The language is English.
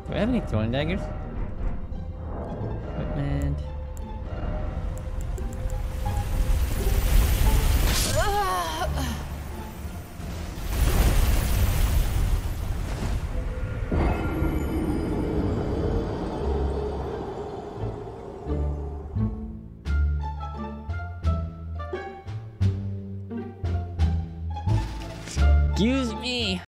Do I have any throwing daggers? Equipment. Excuse me.